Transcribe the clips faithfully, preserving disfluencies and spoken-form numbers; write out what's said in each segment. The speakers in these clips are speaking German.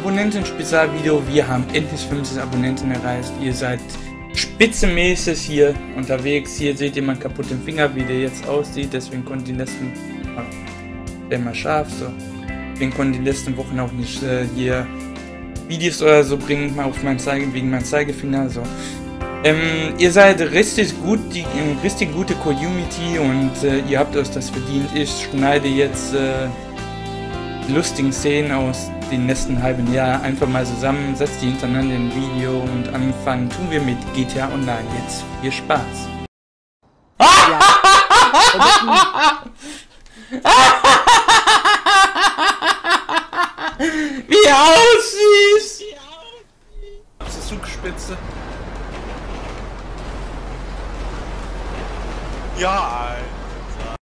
Abonnenten-Spezialvideo. Wir haben endlich fünfzig Abonnenten erreicht. Ihr seid spitzenmäßig hier unterwegs. Hier seht ihr meinen kaputten Finger, wie der jetzt aussieht. Deswegen konnte die letzten... Der mal scharf, so. Deswegen konnte die letzten Wochen auch nicht äh, hier Videos oder so bringen, mal auf meinen Zeige, wegen meinem Zeigefinger, so. Ähm, ihr seid richtig gut, die äh, richtig gute Community und äh, ihr habt euch das verdient. Ich schneide jetzt äh, lustigen Szenen aus den letzten halben Jahr einfach mal zusammen, setzt die hintereinander in ein Video und anfangen tun wir mit G T A Online jetzt. Viel Spaß! Ja. Wie aussieht! Das ist Zugspitze. Ja, eins,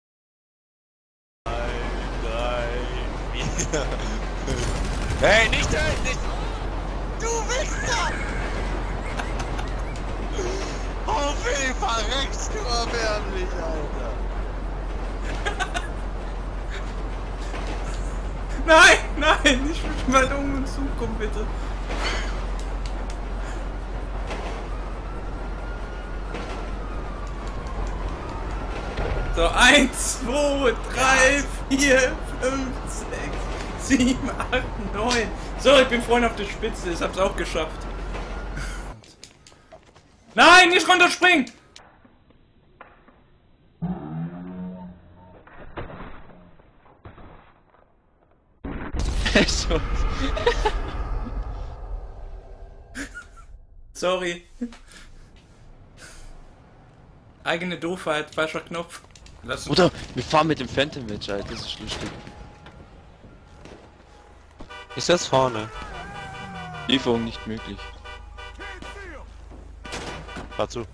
drei, drei, vier. Hey, nicht töten, nicht! Du Wichser! Oh, wie verreckst du erbärmlich, Alter! Nein, nein, ich will mal um und zukommen, bitte. So, eins, zwei, drei, vier, fünf, sechs, sieben, acht, neun. So, ich bin vorhin auf der Spitze, ich hab's auch geschafft. Nein, nicht runterspringen! Sorry. Eigene Doofheit, falscher Knopf. Lass Oder wir fahren mit dem Phantom Edge, Alter, das ist lustig. Ist das vorne? Lieferung nicht möglich. Fahr zu.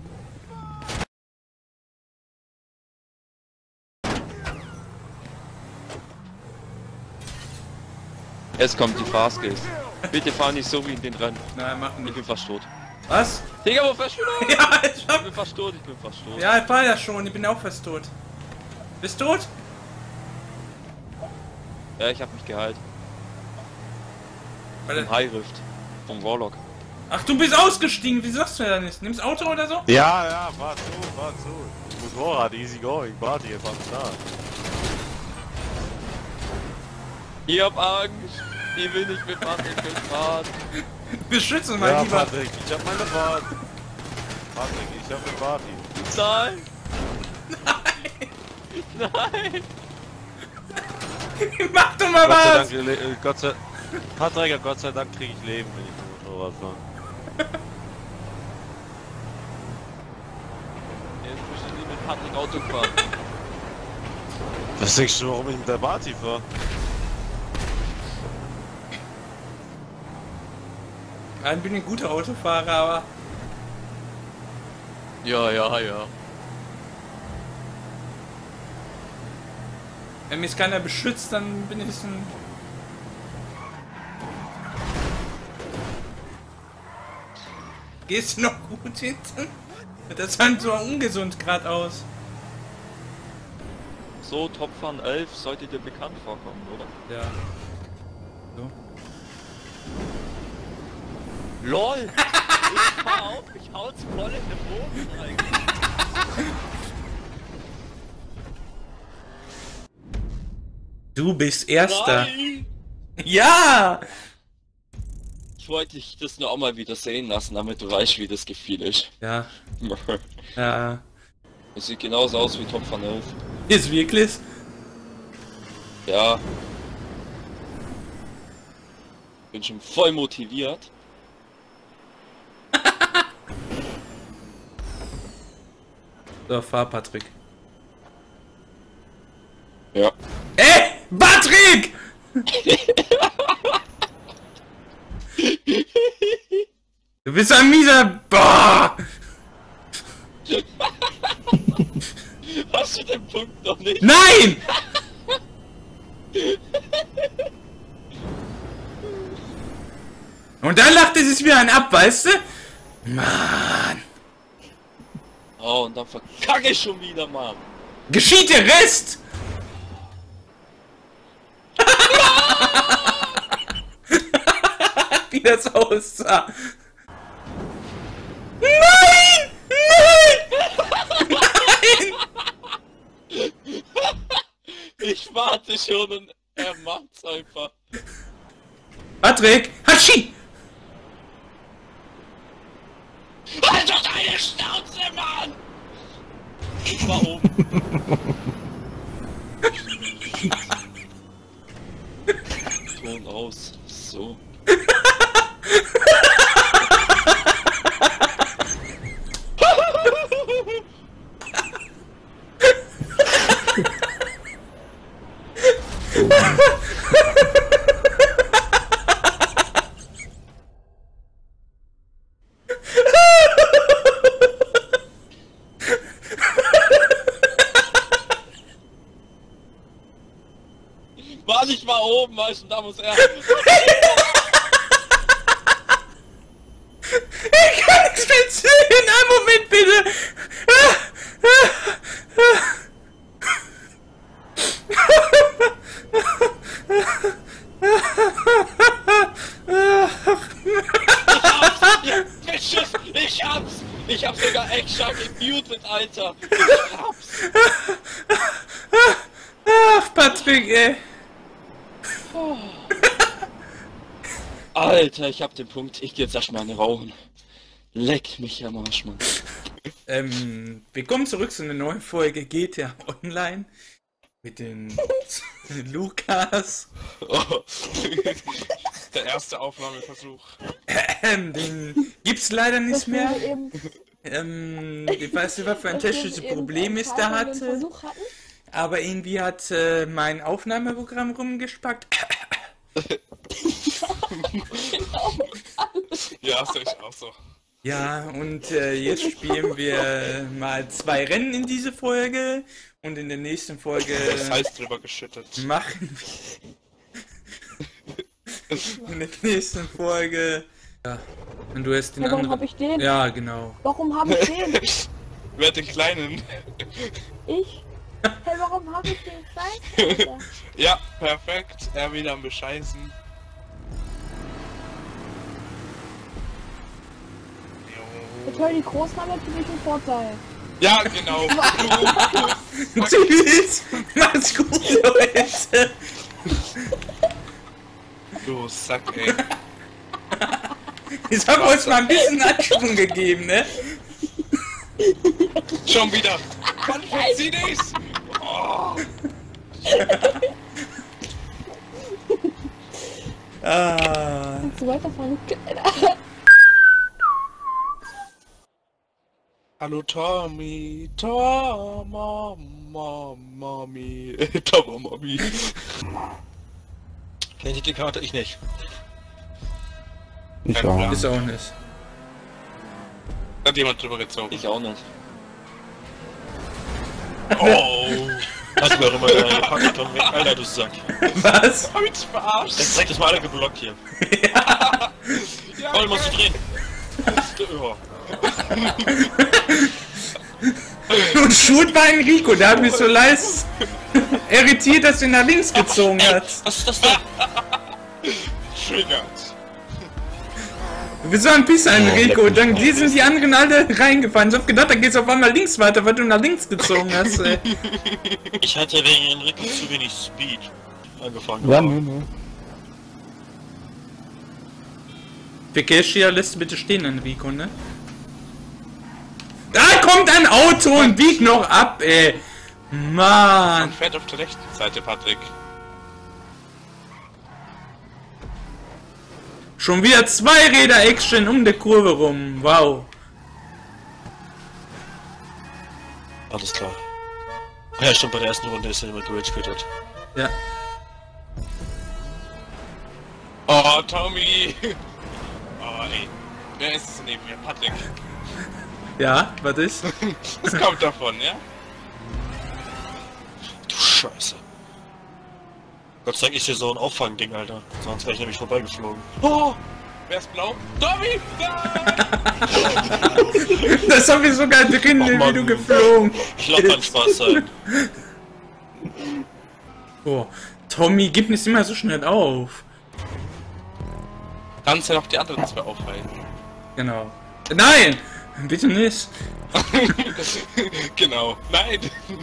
Jetzt kommt die Fastcase. Bitte fahr nicht so wie in den Rennen. Nein, mach nicht. Ich bin fast tot. Was? Digga, wo fährst du noch? Ja, ich Ich hab... bin fast tot, ich bin fast tot. Ja, ich war ja schon, ich bin auch fast tot. Bist du tot? Ja, ich hab mich geheilt. Warte. Vom High Rift. Vom Warlock. Ach, du bist ausgestiegen, wie sagst du da nicht? Nimmst Auto oder so? Ja, ja, fahr zu, fahr zu. Motorrad, easy going, warte, jetzt am Start. Ich hab Angst. Ich will nicht mit Patrick fahren. Beschütze mal Ja, lieber. Patrick, ich hab meine Fahrt. Patrick, ich hab eine Party. Nein! Nein! Mach doch mal Gott sei was! Dank, äh, Gott sei Patrick, Gott sei Dank krieg ich Leben, wenn ich mit Motorrad fahre. Jetzt muss ich nie mit Patrick Auto fahren. Was denkst du, warum ich mit der Party fahre? Ich bin ein guter Autofahrer, aber... Ja, ja, ja. Wenn mich keiner beschützt, dann bin ich ein... Gehst du noch gut hinten? Das sah so ungesund gerade aus. So, Topfahren elf sollte dir bekannt vorkommen, oder? Ja. So. LOL! Ich fahr auf, ich hau's voll in den Boden rein. Du bist Erster. Nein! Ja! Ich wollte dich das nur auch mal wieder sehen lassen, damit du weißt, wie das Gefühl ist. Ja. Ja. Es sieht genauso aus wie Topfahren elf. Ist wirklich? Ja. Bin schon voll motiviert. So, fahr Patrick. Ja. Ey! Patrick! Du bist ein mieser... Boah! Hast du den Punkt noch nicht? Nein! Und dann lacht er sich wieder ein ab, weißt du? Mann! Oh, und dann verkacke ich schon wieder, Mann. Geschieht der Rest! das aussah. Nein! Nein! Nein! Ich warte schon und er macht's einfach. Patrick! Hatschi! Halt doch deine Schnauze, Mann! Ich war oben. Ton aus. So. Mann, ich war oben, weißt du, da muss er. Ich kann nicht mehr sehen! Einen Moment bitte! Ich hab's! Ich hab's! Ich hab sogar extra gemutet, Alter! Ich hab's! Ach, Patrick, ey! Oh. Alter, ich hab den Punkt. Ich geh jetzt erstmal eine rauchen. Leck mich am Arsch, Mann. Ähm, wir kommen zurück zu einer neuen Folge G T A Online. Mit den Lukas. Oh. Der erste Aufnahmeversuch. Ähm, den gibt's leider nicht mehr. Ähm, ich weiß nicht, was für ein technisches Problem es da hatte. Aber irgendwie hat äh, mein Aufnahmeprogramm rumgespackt. Ja, sehe ich auch so. Ja, und äh, jetzt spielen wir mal zwei Rennen in diese Folge. Und in der nächsten Folge Das heißt drüber geschüttet. machen wir in der nächsten Folge. Ja, und du hast den Ja, warum anderen. hab ich den? Ja, genau. Warum habe ich den? Wer hat den kleinen? Ich? Hey, warum habe ich den kleinen? Alter? Ja, perfekt. Er wieder am Bescheißen. Jo. Jetzt hören die Großen haben natürlich einen Vorteil. Ja, genau. Tschüss! Mach's gut, Leute! Du Sack, ey. Ich hab euch mal ein bisschen Anschwung gegeben, ne? Schon wieder. Mann, verzieh nichts! Oh. Ah. Kannst du weiterfahren? Hallo Tommy, Tom, Mommy, Tom, Mommy. Kennt ihr die Karte? Ich nicht. Ich Kein auch. Plan. Ist auch nicht. Hat jemand drüber gezogen? Ich auch nicht. Oh! Hast du mir auch immer gepackt, Tom? Alter, du Sack. Was? Hab ich dich verarscht? Jetzt direkt das mal alle geblockt hier. Ja, Paul, musst du drehen. Ja. Und Schuld war Enrico, der hat mich so leicht irritiert, dass du ihn nach links gezogen hat. Was ist das denn? Triggert. Du bist so ein Pisser, Enrico. Dann die sind die anderen alle reingefahren. Ich hab gedacht, da geht's auf einmal links weiter, weil du nach links gezogen hast, ey. Ich hatte wegen Enrico zu wenig Speed angefangen. Ja, nö, nö. Verkehrsschilder lässt du bitte stehen, Enrico, ne? Da kommt ein Auto und biegt noch ab, ey. Man Mann. fährt auf der rechten Seite, Patrick. Schon wieder zwei Räder-Action um die Kurve rum. Wow. Alles klar. Ah ja, stimmt, bei der ersten Runde ist er immer gerage-quittet. Ja. Oh, Tommy! Oh, ey. Wer ist es neben mir? Patrick. Ja, was ist? Das kommt davon, ja? Du Scheiße. Gott sei Dank ist hier so ein Auffangding, Alter. Sonst wäre ich nämlich vorbeigeflogen. Oh! Wer ist blau? Tommy! Nein! Das hab ich sogar drin, Oh, wie Mann. du geflogen Ich lass keinen Spaß sein. Oh, Tommy, gib nicht immer so schnell auf. Kannst ja noch die anderen zwei aufhalten. Genau. Nein! Bitte nicht! Genau. Nein!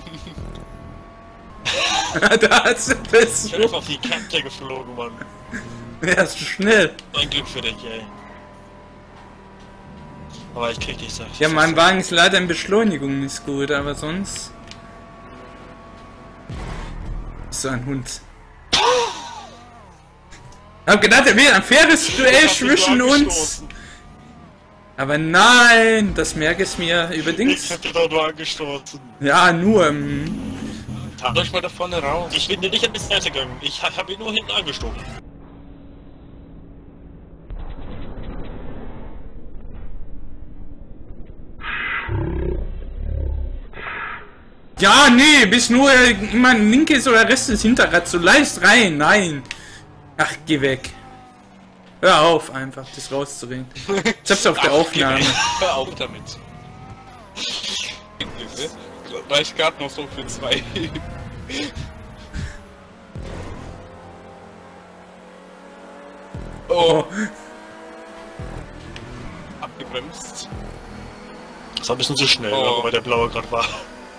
Da ist der Ich bin Beste. einfach auf die Kante geflogen, Mann. Er ist schnell. Ein Glück für dich, ey. Aber ich krieg dich, sag ich. Ja, mein Wagen ist leider in Beschleunigung nicht gut, aber sonst... Ist so ein Hund. Ich hab gedacht, er will ein faires Duell zwischen uns. Aber nein, das merke ich mir Ich übrigens. hab dich doch nur angestoßen. Ja, nur. ähm, Tat euch mal da vorne raus. Ich bin dir nicht an die Seite gegangen. Ich hab ihn nur hinten angestoßen. Ja, nee, bis nur mein linkes oder rechtes Hinterrad so leicht rein. Nein. Ach, geh weg. Hör auf, einfach das rauszureden. Ich hab's auf der Aufnahme. Hör auf damit. Reicht gerade noch so für zwei. Oh, Oh. abgebremst. Das war ein bisschen zu schnell, Oh. aber der blaue gerade war.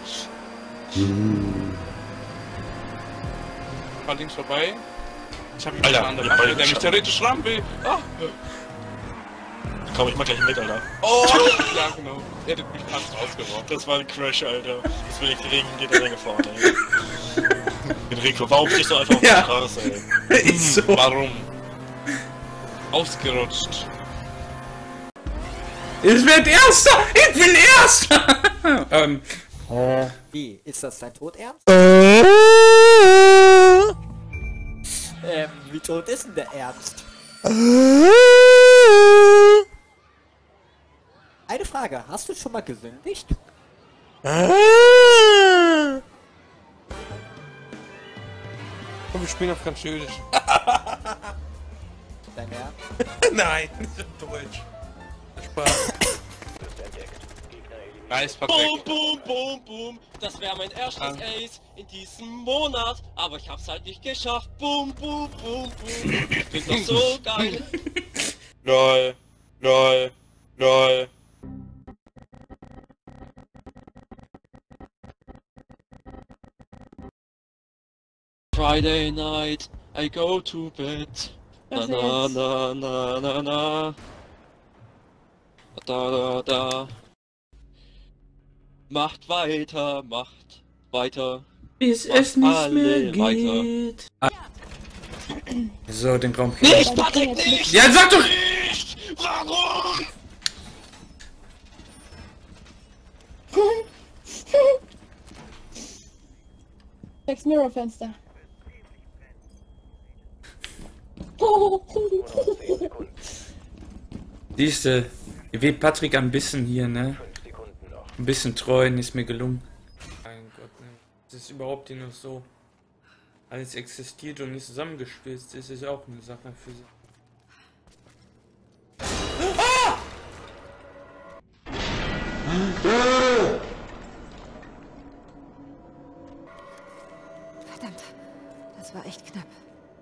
Mal links vorbei. Ich hab mich Alter, an andere ihr Ampel, beide der mich Scheiße. theoretisch rammen will. Ah. Komm, ich mach gleich mit, Alter. Oh, ja genau. Er hätte mich fast rausgeworfen. Das war ein Crash, Alter. Das will ich den Regen geht der Länge vorne, ey. Den Regen, warum stehst du einfach auf Ja. der Straße, ey? Ist so. Warum? Ausgerutscht. Ich werd Erster! Ich bin Erster! ähm. Wie? Ist das dein Tod ernst? Äh. Ähm, wie tot ist denn der Ernst? Eine Frage, hast du schon mal gesündigt? Komm, wir spielen auf Französisch. Dein Ernst? Nein, Deutsch. Spaß. Nice, pack Boom, weg. boom, boom, boom. Das wäre mein erstes Ah. Ace in diesem Monat, aber ich hab's halt nicht geschafft. Boom, boom, boom, boom. Klingt doch so geil. Lol, lol, lol. Friday night, I go to bed. Na Was na jetzt? na na na na. Da da da. Macht weiter, macht weiter. Bis Macht es nicht alle mehr weiter. geht. Ah. So, den Raum. Nicht, Patrick, nicht! Ja, sag doch! Nicht! Warum? Sechs Mirror-Fenster. Siehste, wie Patrick ein bisschen hier, ne? Ein bisschen treuen ist mir gelungen. Mein Gott, ne? Das ist überhaupt hier noch so. Alles existiert und nicht zusammengespitzt. Das ist auch eine Sache für sich. Verdammt, das war echt knapp.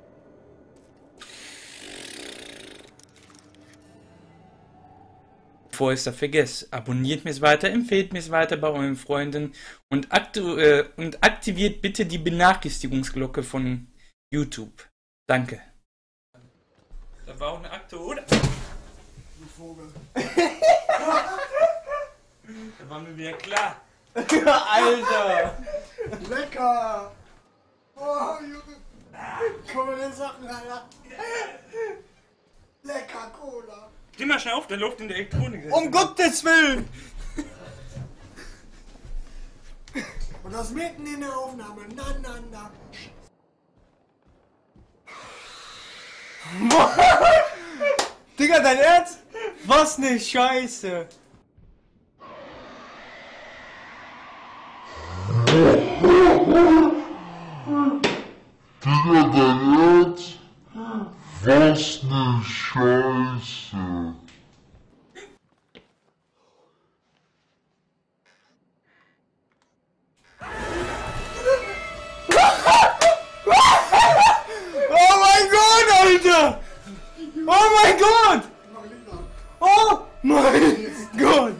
Bevor ich es da vergesse, abonniert mich weiter, empfehlt mich weiter bei euren Freunden und, aktu äh, und aktiviert bitte die Benachrichtigungsglocke von YouTube. Danke. Da war auch eine Akte, oder? Du Vogel. Da war mir wieder klar. Alter! Lecker! Oh, Junge! Coole Sachen, Alter! Lecker Cola! Geh mal schnell auf, der läuft in der Elektronik. Um Gottes Willen! Und das mitten in der Aufnahme. Na, na, na. Digga, dein Ernst? Was ne Scheiße! Digga, dein Ernst? Was ne Scheiße. Oh mein Gott, Alter! Oh mein Gott! Oh mein Gott!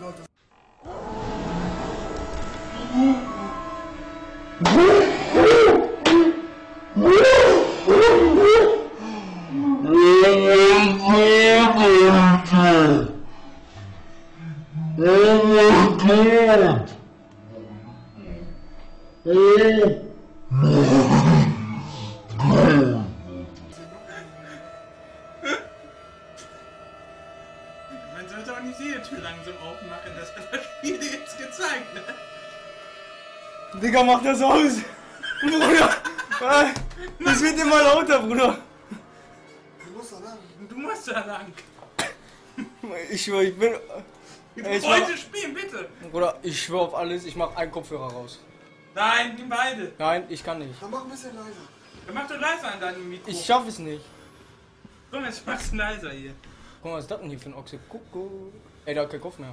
Man sollte auch nicht jede Tür langsam aufmachen, das hat das Spiel jetzt gezeigt, ne? Digga, mach das aus! Bruder! Das wird immer lauter, Bruder! Du musst da lang. Du musst da lang. Ich schwör, ich bin... Ich Ey, ich wollte mach- spielen, bitte! Bruder, ich schwör auf alles, ich mach einen Kopfhörer raus. Nein, nimm beide. Nein, ich kann nicht. Dann mach ein bisschen leiser. Dann mach doch leiser an deinem Mikro. Ich schaff es nicht. Komm, jetzt mach's leiser hier. Guck mal, was ist das denn hier für ein Ochse? Kuckuck. Ey, da hat kein Kopf mehr.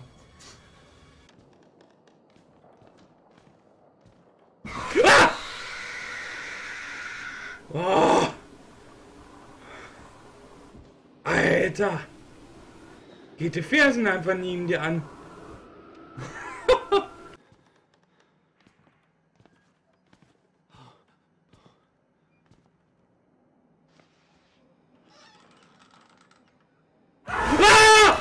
Oh. Alter! Geht die Fersen einfach neben dir an. Ah!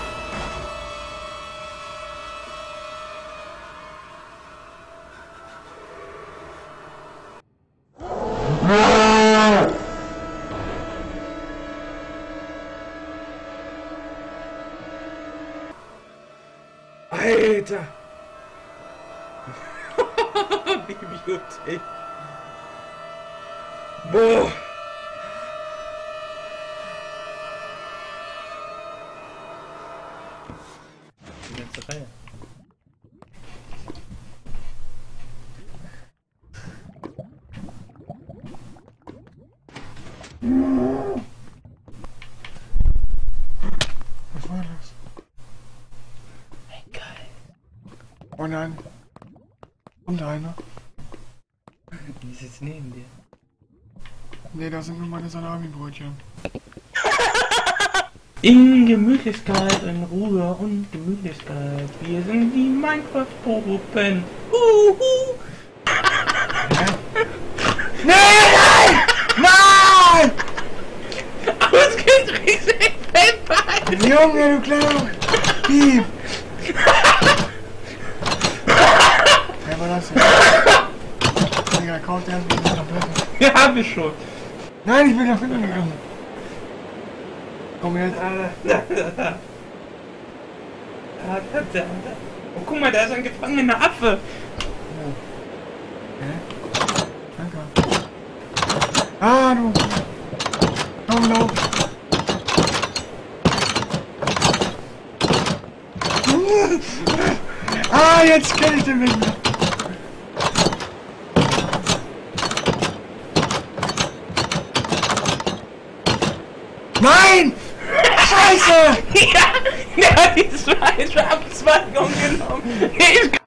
Alter! Bibliothek! Boah! Die ganze Reihe. Was war das? Oh nein. Und einer? Die sitzt neben dir. Nee, das sind nur meine Salami-Brötchen. In Gemütlichkeit, in Ruhe und Gemütlichkeit. Wir sind die Minecraft-Puppen. Uhu. Nein! Nein! Ausgetrickst, Pepper! Junge, du kleiner Piep! Wer war das denn? Digga, kauft erstmal eine Tablette. Ja, hab ich schon. Nein, ich bin nach hinten gegangen. Komm jetzt. Oh, guck mal, da ist ein gefangener Affe. Hä? Danke. Ah, du. Komm, lauf. Ah, jetzt kenn ich den Weg mehr. Nein! Scheiße! Ja, der hat die zweite Abzweigung genommen.